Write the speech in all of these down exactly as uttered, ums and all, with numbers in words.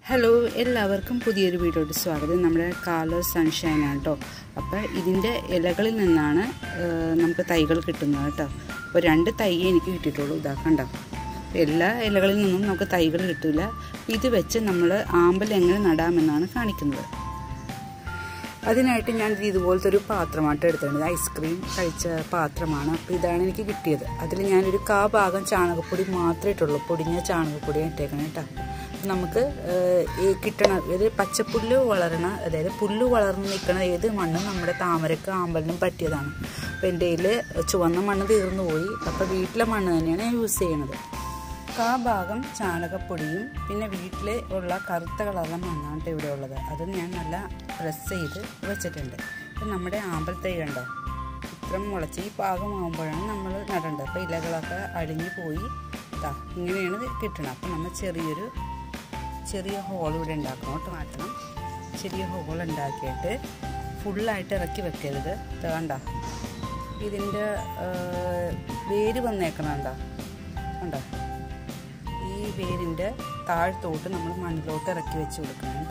Hello, എല്ലാവർക്കും പുതിയൊരു വീഡിയോയുടെ സ്വാഗതം. നമ്മുടെ കാലോ സൺഷൈൻ ആണ് കേട്ടോ. അപ്പോൾ ഇതിൻ്റെ ഇലകളിൽ നിന്നാണ് നമുക്ക് തൈകൾ കിട്ടുന്നത് കേട്ടോ. അപ്പോൾ രണ്ട് തൈ എനിക്ക് കിട്ടിയിട്ടുള്ളൂ. ഇതാക്കണ്ട, എല്ലാ ഇലകളിൽ നിന്നും നമുക്ക് തൈകൾ കിട്ടില്ല. ഇത് വെച്ച് നമ്മൾ ആമ്പൽ എങ്ങനെ നടാമെന്നാണ് കാണിക്കുന്നത്. അതിനായിട്ട് ഞാൻ ഇതുപോലത്തെ ഒരു പാത്രമായിട്ട് എടുത്തിട്ടുണ്ട്. ഐസ്ക്രീം കഴിച്ച പാത്രമാണ്. അപ്പോൾ ഇതാണ് എനിക്ക് കിട്ടിയത്. അതിൽ ഞാനൊരു കാ ഭാഗം ചാണകപ്പൊടി മാത്രമേ ഇട്ടുള്ളൂ. പൊടിഞ്ഞ ചാണകപ്പൊടി ഇട്ടേക്കണം കേട്ടോ. നമുക്ക് ഈ കിട്ടണ ഇത് പച്ചപ്പുല്ല് വളരണ, അതായത് പുല്ല് വളർന്ന് നിൽക്കണ ഏത് മണ്ണും നമ്മുടെ താമരക്ക് ആമ്പലിനും പറ്റിയതാണ്. അപ്പോൾ എൻ്റെ കയ്യിൽ ചുവന്ന മണ്ണ് തീർന്നു പോയി. അപ്പോൾ വീട്ടിലെ മണ്ണ് തന്നെയാണ് ഞാൻ യൂസ് ചെയ്യണത്. കാ ഭാഗം ചാണകപ്പൊടിയും പിന്നെ വീട്ടിൽ ഉള്ള കറുത്ത കളറിലെ മണ്ണാണ് ഇവിടെ ഉള്ളത്. അത് ഞാൻ നല്ല പ്രസ് ചെയ്ത് വെച്ചിട്ടുണ്ട്. അപ്പം നമ്മുടെ ആമ്പൽ തൈ കണ്ടോ, ഇത്രയും മുളച്ച് ഈ പാകമാകുമ്പോഴാണ് നമ്മൾ നടേണ്ടത്. അപ്പോൾ ഇലകളൊക്കെ അടിഞ്ഞു പോയി ഇതാ ഇങ്ങനെയാണ് കിട്ടണം. അപ്പം നമ്മൾ ചെറിയൊരു ചെറിയ ഹോൾ ഇവിടെ ഉണ്ടാക്കണം കേട്ടോ. മാറ്റണം. ചെറിയ ഹോൾ ഉണ്ടാക്കിയിട്ട് ഫുള്ളായിട്ട് ഇറക്കി വെക്കരുത്. ഇത് കണ്ട, ഇതിൻ്റെ വേര് വന്നേക്കണം കണ്ടോ കണ്ടോ. ഈ വേരിൻ്റെ താഴത്തോട്ട് നമ്മൾ മണ്ണിലോട്ട് ഇറക്കി വെച്ച് കൊടുക്കണം കേട്ടോ.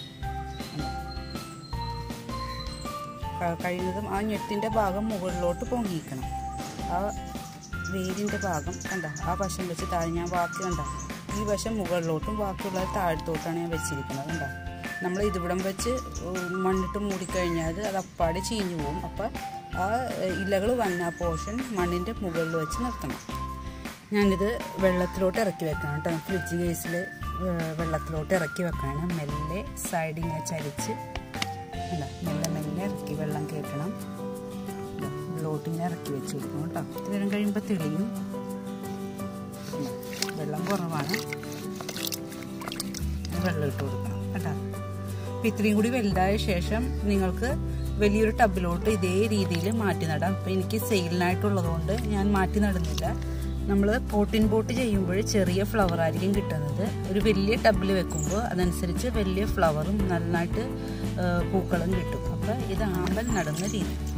കഴിയുന്നതും ആ ഞെട്ടിൻ്റെ ഭാഗം മുകളിലോട്ട് പൊങ്ങിക്കണം. ആ വേരിൻ്റെ ഭാഗം കണ്ട, ആ വശം വെച്ച് താഴെ ഞാൻ ബാക്കി കണ്ട, ഈ വശം മുകളിലോട്ടും ബാക്കിയുള്ളത് താഴത്തോട്ടാണ് ഞാൻ വെച്ചിരിക്കുന്നത് കണ്ട. നമ്മൾ ഇതിവിടം വെച്ച് മണ്ണിട്ട് മൂടിക്കഴിഞ്ഞാൽ അത് അപ്പാടെ ചീഞ്ഞു പോകും. അപ്പോൾ ആ ഇലകൾ വന്ന പോർഷൻ മണ്ണിൻ്റെ മുകളിൽ വെച്ച് നിർത്തണം. ഞാനിത് വെള്ളത്തിലോട്ട് ഇറക്കി വെക്കണം കേട്ടോ. ഫ്രിഡ്ജ് കേസിൽ വെള്ളത്തിലോട്ട് ഇറക്കി വെക്കണം. മെല്ലെ സൈഡിങ്ങനെ ചരിച്ച് അല്ല മെല്ലെ മെല്ലെ ഇറക്കി വെള്ളം കയറ്റണം. വെള്ളോട്ടിങ്ങനെ ഇറക്കി വെച്ച് കൊടുക്കണം കേട്ടോ. ഇത് നേരം കഴിയുമ്പോൾ തെളിയും. വെള്ളം കുറവാണ്, വെള്ളം ഇട്ട് കൊടുക്കണം കേട്ടോ. അപ്പം ഇത്രയും കൂടി വലുതായ ശേഷം നിങ്ങൾക്ക് വലിയൊരു ടബിലോട്ട് ഇതേ രീതിയിൽ മാറ്റി നടാം. അപ്പം എനിക്ക് സെയിലിനായിട്ടുള്ളത് കൊണ്ട് ഞാൻ മാറ്റി നടുന്നില്ല. നമ്മൾ പോട്ടിൻ പോട്ട് ചെയ്യുമ്പോൾ ചെറിയ ഫ്ലവർ ആയിരിക്കും കിട്ടുന്നത്. ഒരു വലിയ ടബിൽ വെക്കുമ്പോൾ അതനുസരിച്ച് വലിയ ഫ്ലവറും നന്നായിട്ട് പൂക്കളും കിട്ടും. അപ്പം ഇത് ആമ്പൽ നടുന്ന രീതി.